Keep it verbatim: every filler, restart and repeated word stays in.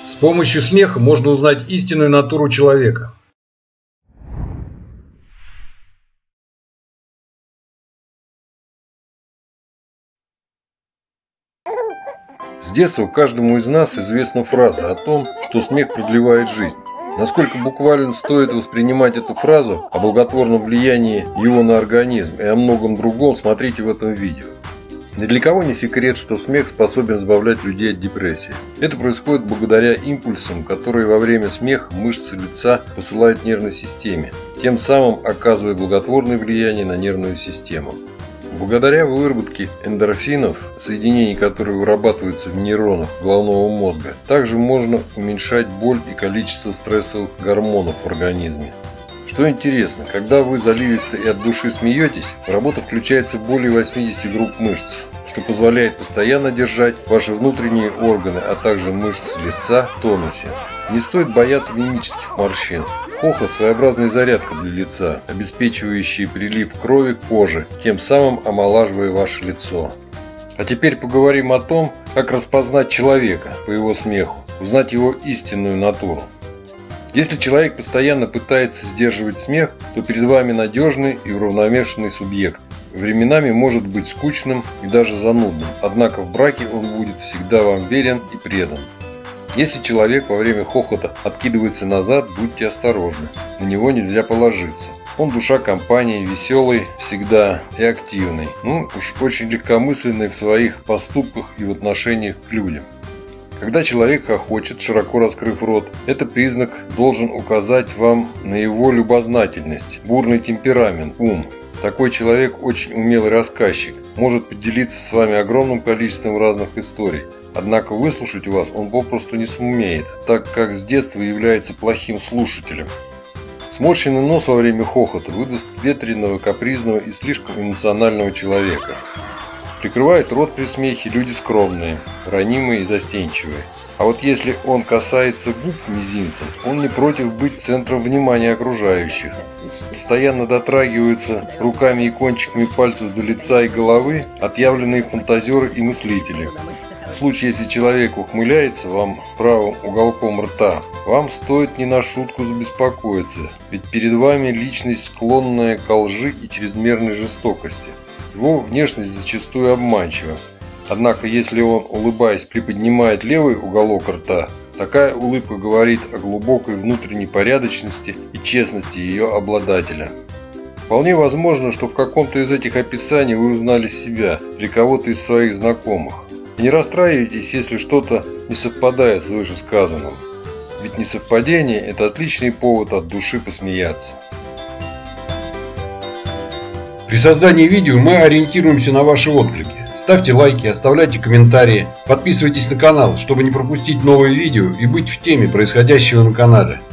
С помощью смеха можно узнать истинную натуру человека. С детства каждому из нас известна фраза о том, что смех продлевает жизнь. Насколько буквально стоит воспринимать эту фразу о благотворном влиянии его на организм и о многом другом, смотрите в этом видео. Ни для кого не секрет, что смех способен избавлять людей от депрессии. Это происходит благодаря импульсам, которые во время смеха мышцы лица посылают нервной системе, тем самым оказывая благотворное влияние на нервную систему. Благодаря выработке эндорфинов, соединений, которые вырабатываются в нейронах головного мозга, также можно уменьшать боль и количество стрессовых гормонов в организме. Что интересно, когда вы заливисто и от души смеетесь, в работу включается более восьмидесяти групп мышц, что позволяет постоянно держать ваши внутренние органы, а также мышцы лица в тонусе. Не стоит бояться мимических морщин. Хохот – своеобразная зарядка для лица, обеспечивающая прилив крови к коже, тем самым омолаживая ваше лицо. А теперь поговорим о том, как распознать человека по его смеху, узнать его истинную натуру. Если человек постоянно пытается сдерживать смех, то перед вами надежный и уравновешенный субъект. Временами может быть скучным и даже занудным, однако в браке он будет всегда вам верен и предан. Если человек во время хохота откидывается назад, будьте осторожны, на него нельзя положиться. Он душа компании, веселый всегда и активный, ну уж очень легкомысленный в своих поступках и в отношениях к людям. Когда человек хохочет, широко раскрыв рот, это признак должен указать вам на его любознательность, бурный темперамент, ум. Такой человек очень умелый рассказчик, может поделиться с вами огромным количеством разных историй, однако выслушать вас он попросту не сумеет, так как с детства является плохим слушателем. Сморщенный нос во время хохота выдаст ветреного, капризного и слишком эмоционального человека. Прикрывают рот при смехе люди скромные, ранимые и застенчивые. А вот если он касается губ мизинцем, он не против быть центром внимания окружающих. Постоянно дотрагиваются руками и кончиками пальцев до лица и головы отъявленные фантазеры и мыслители. В случае, если человек ухмыляется вам правым уголком рта, вам стоит не на шутку забеспокоиться, ведь перед вами личность, склонная к лжи и чрезмерной жестокости. Его внешность зачастую обманчива. Однако, если он, улыбаясь, приподнимает левый уголок рта, такая улыбка говорит о глубокой внутренней порядочности и честности ее обладателя. Вполне возможно, что в каком-то из этих описаний вы узнали себя или кого-то из своих знакомых. И не расстраивайтесь, если что-то не совпадает с вышесказанным. Ведь несовпадение – это отличный повод от души посмеяться. При создании видео мы ориентируемся на ваши отклики. Ставьте лайки, оставляйте комментарии, подписывайтесь на канал, чтобы не пропустить новые видео и быть в теме происходящего на канале.